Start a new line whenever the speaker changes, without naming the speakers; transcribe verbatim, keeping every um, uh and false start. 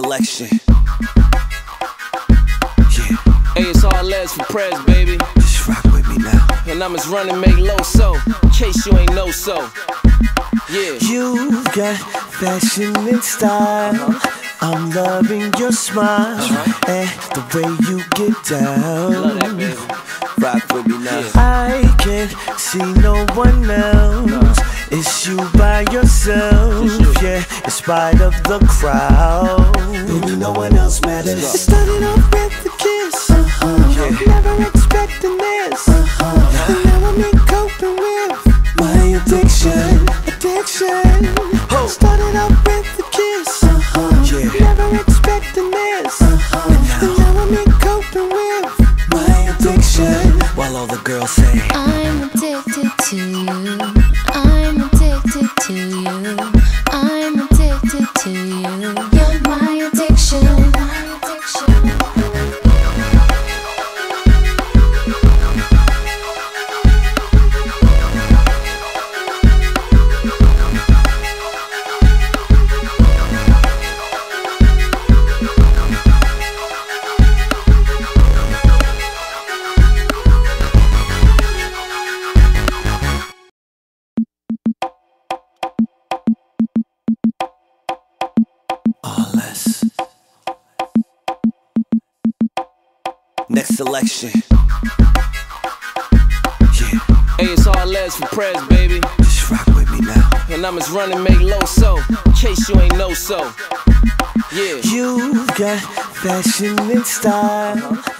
selection. Yeah.
Hey, it's all legs for press, baby.
Just rock with me now.
And I'm just running, make low so, in case you ain't know so. Yeah.
You've got fashion and style. Uh-huh. I'm loving your smile, uh-huh. and the way you get down.
Love that, baby.
Rock with me now.
Yeah.
I can't see no one else. No. It's you by yourself, you. Yeah, in spite of the crowd. Baby, no one else matters. It started off with a kiss, uh-huh. yeah. Never expecting this, uh-huh. and now I'm in coping with my addiction, addiction. Oh. Started off with a kiss, uh-huh. yeah. Never expecting this, uh-huh. and now I'm in coping with my addiction. While all the girls say,
I'm addicted to you. I'm addicted to you. I'm addicted to you. You're my addiction. You're my addiction.
next selection. Yeah.
Hey, it's all legs for press, baby.
Just rock with me now.
And I'm just running, make low so, in case you ain't know so. Yeah.
You've got fashion and style.